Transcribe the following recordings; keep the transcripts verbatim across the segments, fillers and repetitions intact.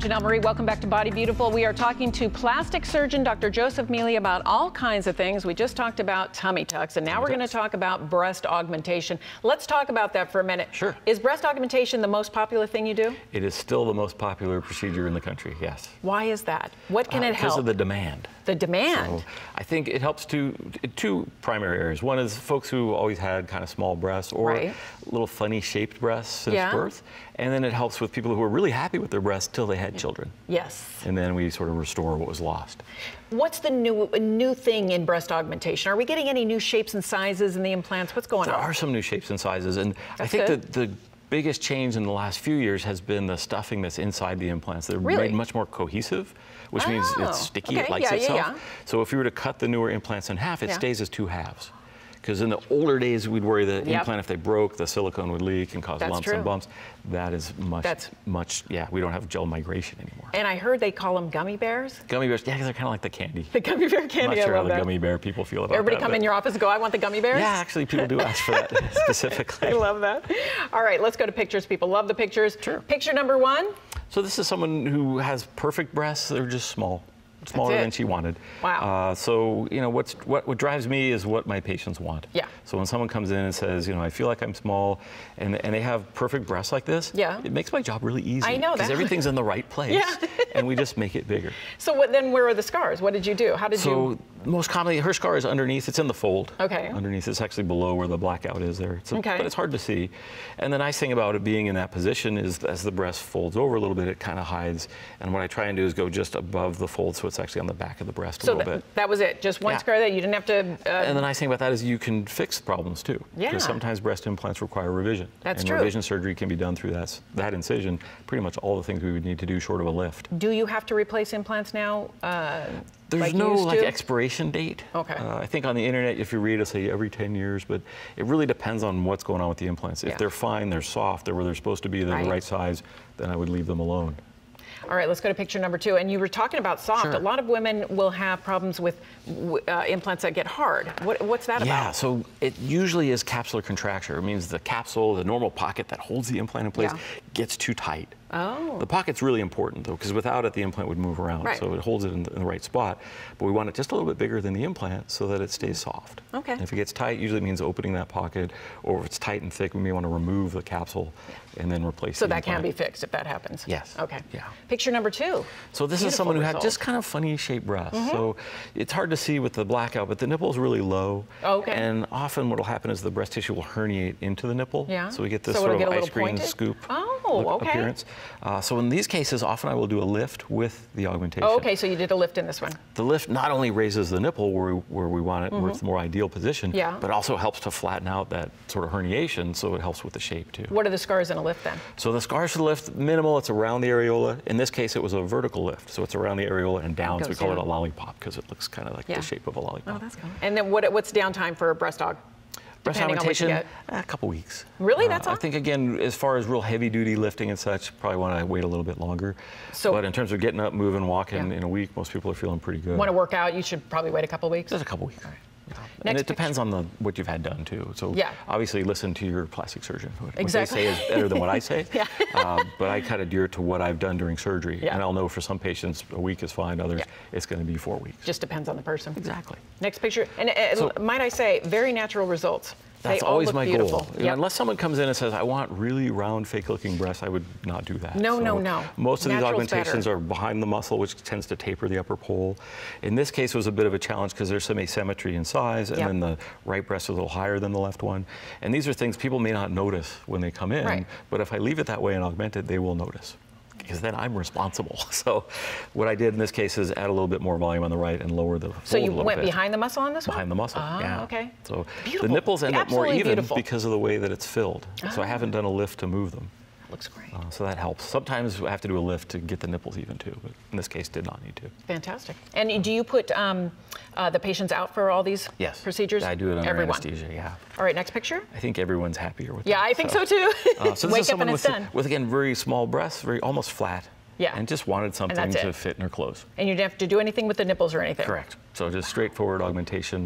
Janelle Marie, welcome back to Body Beautiful. We are talking to plastic surgeon Doctor Joseph Mele about all kinds of things. We just talked about tummy tucks, and now we're going to talk about breast augmentation. Let's talk about that for a minute. Sure. Is breast augmentation the most popular thing you do? It is still the most popular procedure in the country, yes. Why is that? What can uh, it help? Because of the demand. The demand? So I think it helps to two primary areas. One is folks who always had kind of small breasts or right. little funny shaped breasts since yeah. birth. And then it helps with people who are really happy with their breasts till they had children. Yes. And then we sort of restore what was lost. What's the new new thing in breast augmentation? Are we getting any new shapes and sizes in the implants? What's going there on? There are some new shapes and sizes. And That's I think good. that the biggest change in the last few years has been the stuffing that's inside the implants. They're really? made much more cohesive, which oh, means it's sticky, okay. it likes yeah, itself. Yeah, yeah. So if we were to cut the newer implants in half, it yeah. stays as two halves. Because in the older days, we'd worry the yep. implant, if they broke, the silicone would leak and cause That's lumps true. and bumps. That is much, That's... much, yeah, we don't have gel migration anymore. And I heard they call them gummy bears? Gummy bears, yeah, because they're kind of like the candy. The gummy bear candy, I'm not I sure how love the that. gummy bear people feel about Everybody that. come in your office and go, I want the gummy bears? Yeah, actually, people do ask for that specifically. I love that. All right, let's go to pictures. People love the pictures. Sure. Picture number one. So this is someone who has perfect breasts. They're just small. Smaller than she wanted. Wow. Uh, so, you know, what's, what, what drives me is what my patients want. Yeah. So when someone comes in and says, you know, I feel like I'm small, and, and they have perfect breasts like this, yeah. it makes my job really easy. I know that. Because everything's in the right place, yeah. and we just make it bigger. So what, then where are the scars? What did you do? How did so, you? So most commonly, her scar is underneath. It's in the fold. Okay. Underneath, it's actually below where the blackout is there. It's a, okay. But it's hard to see. And the nice thing about it being in that position is as the breast folds over a little bit, it kind of hides. And what I try and do is go just above the fold, so it's actually on the back of the breast so a little th bit. That was it? Just one yeah. scar that you didn't have to... Uh... And the nice thing about that is you can fix problems too. Yeah. Because sometimes breast implants require revision. That's and true. revision surgery can be done through that, that incision, pretty much all the things we would need to do short of a lift. Do you have to replace implants now? Uh, There's like no like to? expiration date. Okay. Uh, I think on the internet, if you read, it'll say every ten years, but it really depends on what's going on with the implants. If yeah. they're fine, they're soft, they're where they're supposed to be, they're right. the right size, then I would leave them alone. All right, let's go to picture number two. And you were talking about soft. Sure. A lot of women will have problems with uh, implants that get hard. What, what's that yeah, about? Yeah, so it usually is capsular contracture. It means the capsule, the normal pocket that holds the implant in place, yeah. gets too tight. Oh. The pocket's really important, though, because without it, the implant would move around. Right. So it holds it in the, in the right spot. But we want it just a little bit bigger than the implant so that it stays soft. Okay. And if it gets tight, usually means opening that pocket, or if it's tight and thick, we may want to remove the capsule and then replace so the that implant. can be fixed if that happens? Yes. Okay. Yeah. Picture number two. So this Beautiful is someone who result. had just kind of funny shaped breasts. Mm-hmm. So it's hard to see with the blackout, but the nipple is really low. Okay. And often what will happen is the breast tissue will herniate into the nipple. Yeah. So we get this so sort get of a ice cream pointed? scoop oh, okay. appearance. Uh, so in these cases, often I will do a lift with the augmentation. Oh, okay, so you did a lift in this one. The lift not only raises the nipple where we, where we want it, mm-hmm. where it's the more ideal position, yeah. but also helps to flatten out that sort of herniation, so it helps with the shape too. What are the scars in a lift then? So the scars for the lift, minimal, it's around the areola. In this case, it was a vertical lift, so it's around the areola and down, so we call down. it a lollipop because it looks kind of like yeah. the shape of a lollipop. Oh, that's cool. And then what, what's downtime for a breast aug? Breast augmentation, eh, a couple weeks. Really, that's uh, all? I think, again, as far as real heavy-duty lifting and such, probably want to wait a little bit longer. So, but in terms of getting up, moving, walking yeah. in a week, most people are feeling pretty good. Want to work out, you should probably wait a couple weeks? Just a couple weeks. All right. Yeah. Next and it picture. depends on the what you've had done too. So yeah. obviously listen to your plastic surgeon. What exactly. they say is better than what I say. yeah. uh, but I kind of adhere to what I've done during surgery. Yeah. And I'll know for some patients a week is fine, others yeah. it's going to be four weeks. Just depends on the person. Exactly. Next picture. And uh, so, might I say, very natural results. That's they all always look my beautiful. goal. Yep. Know, unless someone comes in and says, I want really round, fake-looking breasts, I would not do that. No, so no, no. Most of Natural's these augmentations better. are behind the muscle, which tends to taper the upper pole. In this case, it was a bit of a challenge because there's some asymmetry in size, and yep. then the right breast is a little higher than the left one. And these are things people may not notice when they come in, right. but if I leave it that way and augment it, they will notice. Because then I'm responsible. So what I did in this case is add a little bit more volume on the right and lower the fold So you a little went bit. behind the muscle on this one? Behind the muscle, ah, yeah. okay. So beautiful. the nipples end up more Absolutely even beautiful. because of the way that it's filled. Ah. So I haven't done a lift to move them. Looks great. Uh, so that helps. Sometimes I have to do a lift to get the nipples even too, but in this case did not need to. Fantastic. And do you put um, uh, the patients out for all these yes. procedures? I do it under Everyone. anesthesia, yeah. All right, next picture. I think everyone's happier with Yeah, that, I think so, so too. uh, so this Wake is up someone and with, it's done. with, again, very small breasts, very almost flat. Yeah. And just wanted something to it. fit in her clothes. And you didn't have to do anything with the nipples or anything? Correct. So just straightforward augmentation,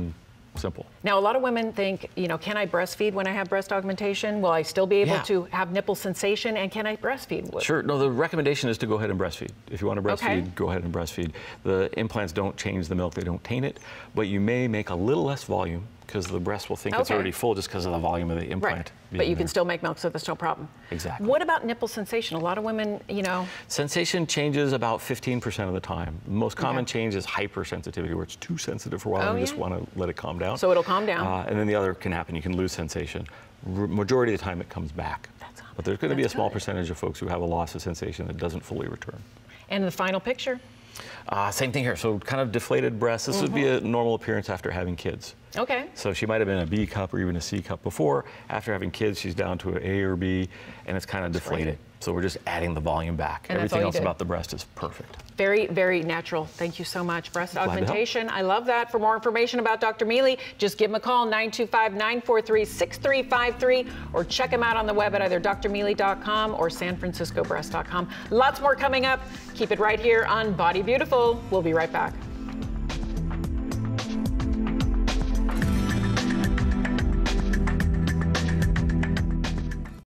simple. Now, a lot of women think, you know, can I breastfeed when I have breast augmentation? Will I still be able Yeah. to have nipple sensation? And can I breastfeed? Sure. No, the recommendation is to go ahead and breastfeed. If you want to breastfeed, Okay. go ahead and breastfeed. The implants don't change the milk, they don't taint it, but you may make a little less volume because the breast will think it's Okay. already full just because of the volume of the implant. Right. being But you there. can still make milk, so that's no problem. Exactly. What about nipple sensation? A lot of women, you know. Sensation changes about fifteen percent of the time. The most common Okay. change is hypersensitivity, where it's too sensitive for a while Oh, and you yeah? just want to let it calm down. So it'll calm down. Uh, and then the other can happen. You can lose sensation. R majority of the time it comes back. That's- but there's going to be a that's small good. percentage of folks who have a loss of sensation that doesn't fully return. And the final picture? Uh, same thing here. So kind of deflated breasts. This would be a normal appearance after having kids. Okay. So she might have been a B cup or even a C cup before. After having kids, she's down to an A or B, and it's kind of deflated. So we're just adding the volume back. And that's all Everything you else did. about the breast is perfect. Very, very natural. Thank you so much. Breast Glad to help. augmentation. I love that. For more information about Doctor Mele, just give him a call, nine two five, nine four three, six three five three, or check him out on the web at either d r mele dot com or san francisco breast dot com. Lots more coming up. Keep it right here on Body Beautiful. We'll be right back.